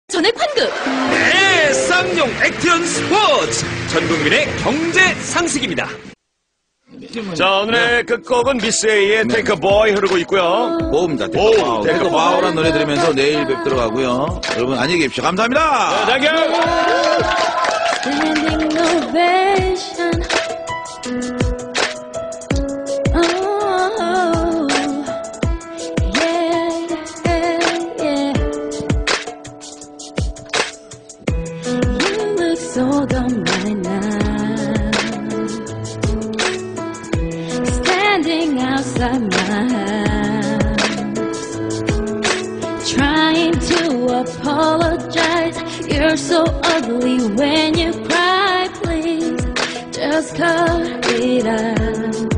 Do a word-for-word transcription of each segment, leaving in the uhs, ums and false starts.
전액 환급! 네, 쌍용 액티언 스포츠! 전 국민의 경제 상식입니다. 자, 오늘의 끝곡은 미스 A의 네. Take a Boy 흐르고 있고요. 보험자 오, 테이크 테이크 바우 바우. 라는 노래 들으면서 내일 뵙도록 하고요. 여러분 안녕히 계십시오. 감사합니다. 자, Standing ovation. Oh, yeah, yeah. You look so dumb right now. Standing outside my house, trying to apologize. You're so ugly when you cry, please just cut it out.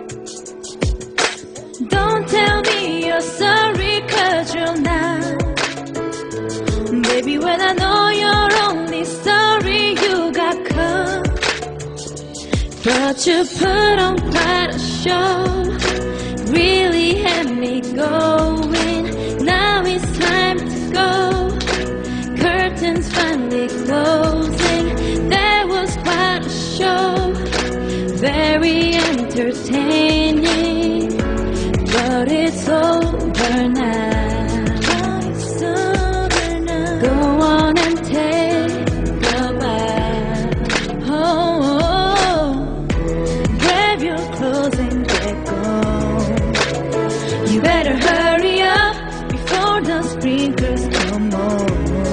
Don't tell me you're sorry, cause you're not. Baby, when I know you're only sorry you got caught. But you put on quite a show, really had me going. Now it's time to go, curtains finally closing. There was quite a show, very entertaining, but it's over now. It's over now. Go on and take a bath. Oh, oh, oh. Grab your clothes and get gone. You better hurry up before the sprinklers come on.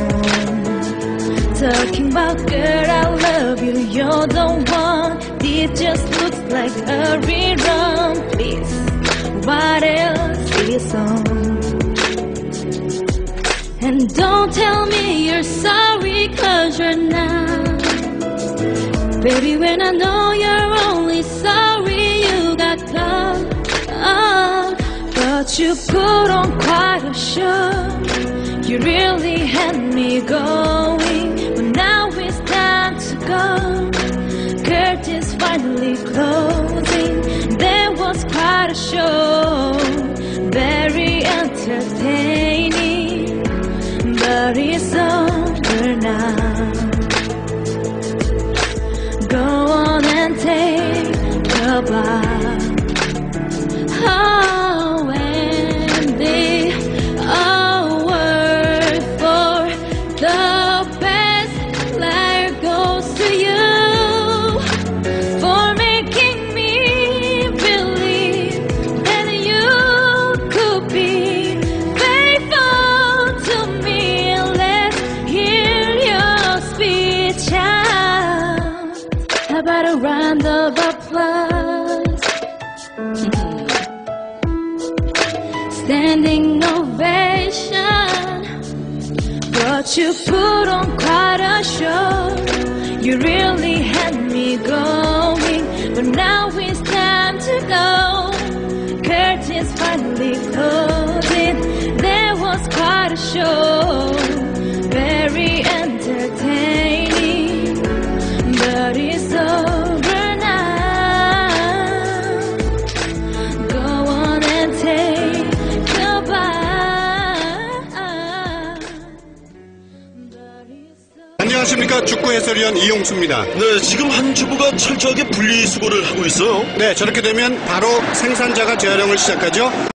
Talking about girl, I love you, you're the one. This just looks like a rerun. Please, what else is on? And don't tell me you're sorry, cause you're not. Baby, when I know you're only sorry you got caught. But you put on quite a show, you really had me going. But now it's time to go, curtains finally closing. There was quite a show, very entertaining, but it's over now. Go on and take a bath. Oh, and the award for the best liar goes to you, for making me believe that you could be faithful to me. Let's hear your speech out. How about a round of applause? Standing ovation, but you put on quite a show. You really had me going, but now it's time to go. Curtains finally closing. There was quite a show, very entertaining, but it's over now. Go on and take a bath. But it's over. 안녕하십니까, 축구 해설위원 이용수입니다. 네, 지금 한 주부가 철저하게 분리수거를 하고 있어요. 네, 저렇게 되면 바로 생산자가 재활용을 시작하죠.